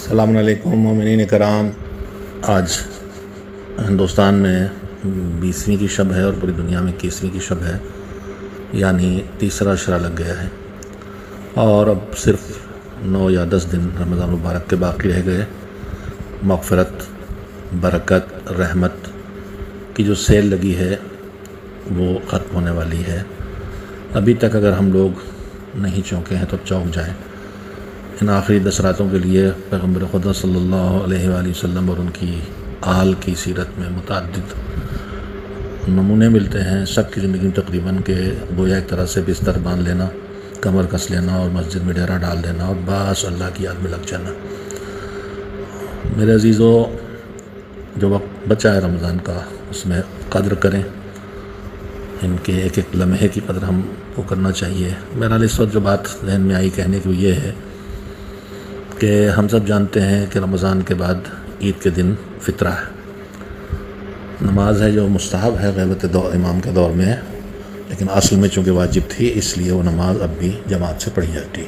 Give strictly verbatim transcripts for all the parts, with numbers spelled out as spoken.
السلام علیکم مومنین کرام۔ آج ہندوستان میں بیسویں کی شب ہے اور پوری دنیا میں اکیسویں کی شب ہے، یعنی تیسرا عشرہ لگ گیا ہے اور اب صرف نو یا دس دن رمضان مبارک کے باقی رہ گئے۔ مغفرت، برکت، رحمت کی جو سیل لگی ہے وہ ختم ہونے والی ہے۔ ابھی تک اگر ہم لوگ نہیں چونکے ہیں تو چونک جائیں۔ ان آخری دس راتوں کے لیے پیغمبر خدا صلی اللہ علیہ وآلہ وسلم اور ان کی آل کی سیرت میں متعدد نمونے ملتے ہیں۔ سب کی زندگی میں تقریباً کہ گویا ایک طرح سے بستر باندھ لینا، کمر کس لینا اور مسجد میں ڈیرا ڈال دینا اور بس اللہ کی یاد میں لگ جانا۔ میرے عزیزو، جو وقت بچا ہے رمضان کا اس میں قدر کریں، ان کے ایک ایک لمحے کی قدر ہم کو کرنا چاہیے۔ میرا اس وقت جو بات ذہن میں آئی کہنے کی وہ یہ ہے کہ ہم سب جانتے ہیں کہ رمضان کے بعد عید کے دن فطرہ ہے، نماز ہے جو مستحب ہے غیبت دور امام کے دور میں، لیکن اصل میں چونکہ واجب تھی اس لیے وہ نماز اب بھی جماعت سے پڑھی جاتی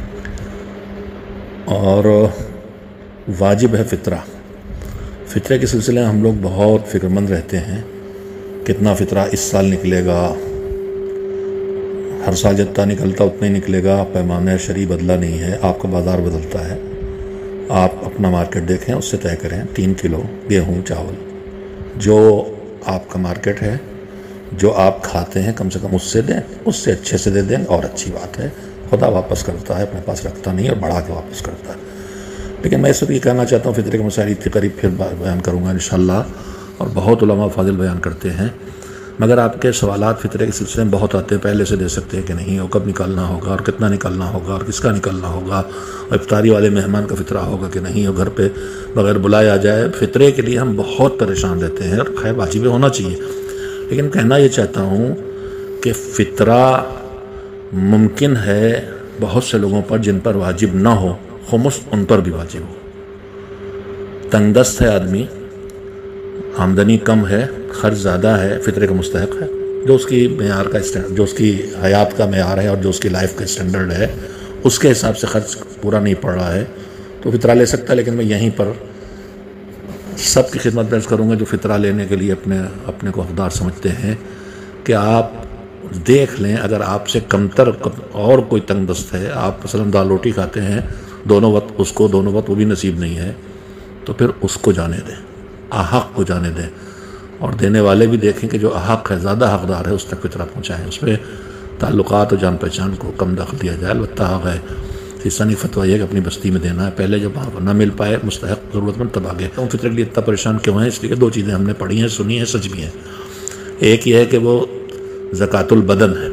اور واجب ہے فطرہ۔ فطرے کے سلسلے میں ہم لوگ بہت فکر مند رہتے ہیں، کتنا فطرہ اس سال نکلے گا، ہر سال جتنا نکلتا اتنا ہی نکلے گا، پیمانہ شرعی بدلا نہیں ہے، آپ کا بازار بدلتا ہے۔ آپ اپنا مارکیٹ دیکھیں، اس سے طے کریں تین کلو گیہوں چاول جو آپ کا مارکیٹ ہے، جو آپ کھاتے ہیں کم سے کم اس سے دیں، اس سے اچھے سے دے دیں اور اچھی بات ہے۔ خدا واپس کرتا ہے، اپنے پاس رکھتا نہیں اور بڑھا کے واپس کرتا ہے۔ لیکن میں اس وقت یہ کہنا چاہتا ہوں، فطرے کے مسائل اتنی قریب پھر بیان کروں گا انشاءاللہ، اور بہت علماء فاضل بیان کرتے ہیں، مگر آپ کے سوالات فطرے کے سلسلے میں بہت آتے ہیں۔ پہلے سے دے سکتے ہیں کہ نہیں، اور کب نکالنا ہوگا اور کتنا نکالنا ہوگا اور کس کا نکالنا ہوگا، اور افطاری والے مہمان کا فطرہ ہوگا کہ نہیں، اور گھر پہ بغیر بلائے آ جائے۔ فطرے کے لیے ہم بہت پریشان رہتے ہیں، اور خیر واجب ہونا چاہیے، لیکن کہنا یہ چاہتا ہوں کہ فطرہ ممکن ہے بہت سے لوگوں پر جن پر واجب نہ ہو، خمس ان پر بھی واجب ہو۔ تنگ دست ہے آدمی، آمدنی کم ہے، خرچ زیادہ ہے، فطرے کا مستحق ہے، جو اس کی معیار کا جو اس کی حیات کا معیار ہے اور جو اس کی لائف کا اسٹینڈرڈ ہے اس کے حساب سے خرچ پورا نہیں پڑ رہا ہے تو فطرہ لے سکتا ہے۔ لیکن میں یہیں پر سب کی خدمت درج کروں گا جو فطرہ لینے کے لیے اپنے اپنے کو حقدار سمجھتے ہیں کہ آپ دیکھ لیں، اگر آپ سے کمتر اور کوئی تنگ دست ہے، آپ مثلا دال روٹی کھاتے ہیں دونوں وقت، اس کو دونوں وقت وہ بھی نصیب نہیں ہے، تو پھر اس کو جانے دیں، احق کو جانے دیں، اور دینے والے بھی دیکھیں کہ جو احق ہے، زیادہ حقدار ہے، اس تک فطرہ پہنچائیں، اس پہ تعلقات اور جان پہچان کو کم دخل دیا جائے۔ البتہ حق ہے، ثانی فتویٰ یہ کہ اپنی بستی میں دینا ہے، پہلے جب وہاں پر نہ مل پائے مستحق ضرورت مند تب آگے۔ تو فطرے کے لیے اتنا پریشان کیوں ہیں؟ اس لیے کہ دو چیزیں ہم نے پڑھی ہیں، سنی ہیں، سچ بھی ہیں۔ ایک یہ ہے کہ وہ زکوٰۃ البدن ہے،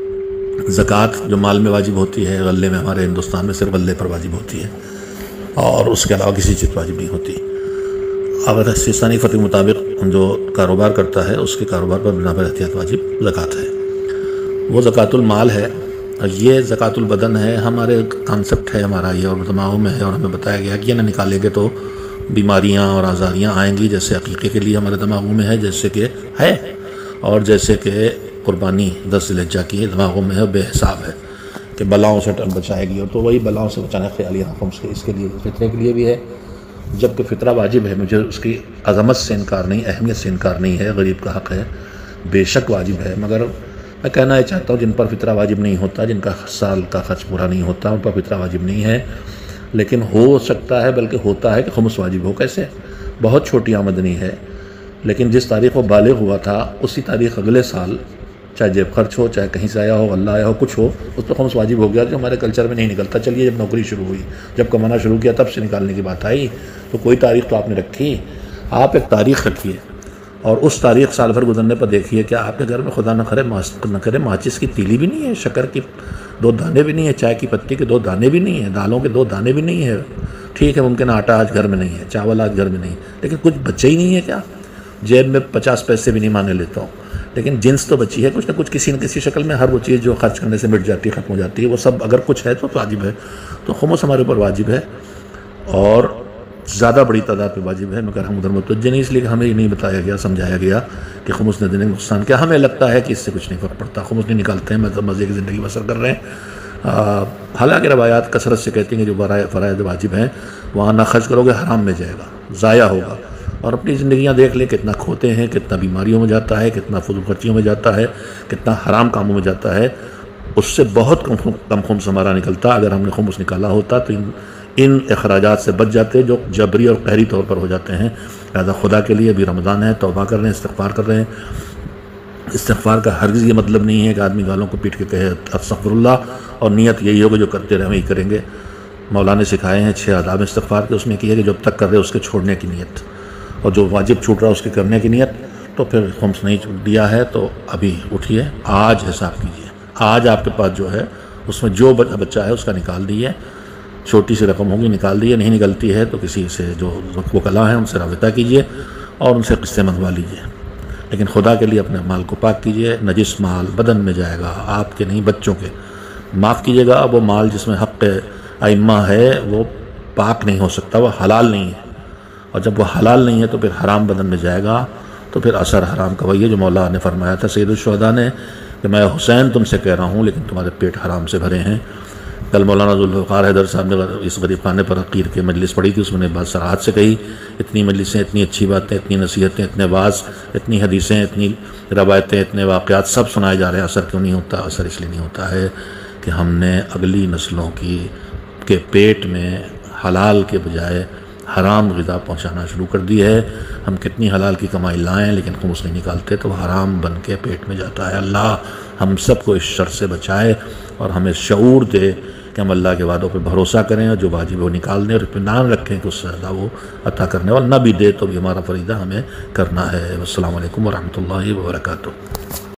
زکوٰۃ جو مال میں واجب ہوتی ہے، غلے میں ہمارے ہندوستان میں صرف غلے پر واجب ہوتی ہے اور اس کے علاوہ کسی چیز پر واجب نہیں ہوتی۔ اگر ثانی فتوی کے مطابق جو کاروبار کرتا ہے اس کے کاروبار پر بنا پر احتیاط واجب زکوٰۃ ہے، وہ زکوٰۃ المال ہے۔ یہ زکوٰۃ البدن ہے، ہمارے کانسیپٹ ہے ہمارا یہ، اور دماغوں میں ہے، اور ہمیں بتایا گیا کہ یہ نہ نکالیں گے تو بیماریاں اور آزاریاں آئیں گی، جیسے عقیقے کے لیے ہمارے دماغوں میں ہے، جیسے کہ ہے، اور جیسے کہ قربانی دس ذی الحجہ کی دماغوں میں ہے، بے حساب ہے کہ بلاؤں سے بچائے گی، اور تو وہی بلاؤں سے بچانے خیالی رقم سے اس کے لیے فطرے کے لیے بھی ہے۔ جبکہ فطرہ واجب ہے، مجھے اس کی عظمت سے انکار نہیں، اہمیت سے انکار نہیں ہے، غریب کا حق ہے، بے شک واجب ہے، مگر میں کہنا یہ چاہتا ہوں جن پر فطرہ واجب نہیں ہوتا، جن کا سال کا خرچ پورا نہیں ہوتا، ان پر فطرہ واجب نہیں ہے، لیکن ہو سکتا ہے، بلکہ ہوتا ہے کہ خمس واجب ہو۔ کیسے؟ بہت چھوٹی آمدنی ہے، لیکن جس تاریخ وہ بالغ ہوا تھا اسی تاریخ اگلے سال چاہے جیب خرچ ہو، چاہے کہیں سے آیا ہو، اللہ آیا ہو، کچھ ہو، اس پر خمس واجب ہو گیا، جو ہمارے کلچر میں نہیں نکلتا۔ چلیے جب نوکری شروع ہوئی، جب کمانا شروع کیا تب سے نکالنے کی بات آئی، تو کوئی تاریخ تو آپ نے رکھی، آپ ایک تاریخ رکھیے اور اس تاریخ سال بھر گزرنے پر دیکھیے کہ آپ کے گھر میں خدا نہ کرے نہ کرے ماچس کی تیلی بھی نہیں ہے، شکر کی دو دانے بھی نہیں ہے، چائے کی پتی کے دو دانے بھی نہیں ہیں، دالوں کے دو دانے بھی نہیں ہے۔ ٹھیک ہے، ممکن آٹا آج گھر میں نہیں ہے، چاول آج گھر میں نہیں، لیکن کچھ بچے ہی نہیں ہے کیا؟ جیب میں پچاس پیسے بھی نہیں مانے لیتا ہوں، لیکن جنس تو بچی ہے، کچھ نہ کچھ کسی نہ کسی شکل میں، ہر وہ چیز جو خرچ کرنے سے مٹ جاتی ہے، ختم ہو جاتی ہے، وہ سب اگر کچھ ہے تو واجب ہے۔ تو خمس ہمارے اوپر واجب ہے اور زیادہ بڑی تعداد پہ واجب ہے، مگر ہم ادھر متوجہ نہیں، اس لیے کہ ہمیں یہ نہیں بتایا گیا، سمجھایا گیا کہ خمس نہ دینے کا نقصان کیا۔ ہمیں لگتا ہے کہ اس سے کچھ نہیں فرق پڑتا، خمس نہیں نکالتے ہیں، مزے کی زندگی بسر کر رہے ہیں۔ حالانکہ روایات کثرت سے کہتی ہیں کہ جو فرائض واجب ہیں وہاں نہ خرچ کرو گے حرام میں جائے گا، ضائع ہوگا. اور اپنی زندگیاں دیکھ لیں کتنا کھوتے ہیں، کتنا بیماریوں میں جاتا ہے، کتنا فضول خرچیوں میں جاتا ہے، کتنا حرام کاموں میں جاتا ہے. اس سے بہت کم کم خمس ہمارا نکلتا. اگر ہم نے خمس نکالا ہوتا تو ان ان اخراجات سے بچ جاتے جو جبری اور قہری طور پر ہو جاتے ہیں. لہٰذا خدا کے لیے ابھی رمضان ہے، توبہ کر رہے ہیں، استغفار کر رہے ہیں. استغفار کا ہرگز یہ مطلب نہیں ہے کہ آدمی گالوں کو پیٹ کے کہے استغفر اللہ اور نیت یہی ہوگا جو کرتے رہے وہی کریں گے. مولا نے سکھائے ہیں چھ آداب استغفار کے، اس میں یہ ہے کہ جب تک کر رہے اس کے چھوڑنے کی نیت، اور جو واجب چھوٹ رہا ہے اس کے کرنے کی نیت. تو پھر خمس نہیں دیا ہے تو ابھی اٹھیے، آج حساب کیجیے. آج آپ کے پاس جو ہے اس میں جو بچہ ہے اس کا نکال دیجیے. چھوٹی سی رقم ہوگی نکال دیجیے، نہیں نکلتی ہے تو کسی سے جو وکلاء ہیں ان سے رابطہ کیجیے اور ان سے قسطیں منگوا لیجیے. لیکن خدا کے لیے اپنے مال کو پاک کیجیے. نجس مال بدن میں جائے گا، آپ کے نہیں بچوں کے. معاف کیجیے گا، وہ مال جس میں حق ائمہ ہے وہ پاک نہیں ہو سکتا، وہ حلال نہیں ہے. اور جب وہ حلال نہیں ہے تو پھر حرام بدن میں جائے گا تو پھر اثر حرام کا وہی ہے جو مولا نے فرمایا تھا سید الشہداء نے کہ میں حسین تم سے کہہ رہا ہوں لیکن تمہارے پیٹ حرام سے بھرے ہیں. کل مولانا ذوالفقار حیدر صاحب نے اس غریب خانے پر عقیر کی مجلس پڑھی تھی، اس میں نے بات صراحت سے کہی. اتنی مجلسیں، اتنی اچھی باتیں، اتنی نصیحتیں، اتنے واعظ، اتنی حدیثیں، اتنی روایتیں، اتنے واقعات سب سنائے جا رہے ہیں. اثر کیوں نہیں ہوتا؟ اثر اس لیے نہیں ہوتا ہے کہ ہم نے اگلی نسلوں کی کے پیٹ میں حلال کے بجائے حرام غذا پہنچانا شروع کر دی ہے. ہم کتنی حلال کی کمائی لائیں لیکن خمس نہیں نکالتے تو حرام بن کے پیٹ میں جاتا ہے. اللہ ہم سب کو اس شر سے بچائے اور ہمیں شعور دے کہ ہم اللہ کے وعدوں پہ بھروسہ کریں اور جو واجب ہے وہ نکال دیں اور اطمینان رکھیں کہ اس سے زیادہ وہ عطا کرنے والا، نہ بھی دے تو بھی ہمارا فریضہ ہمیں کرنا ہے. السلام علیکم ورحمۃ اللہ وبرکاتہ.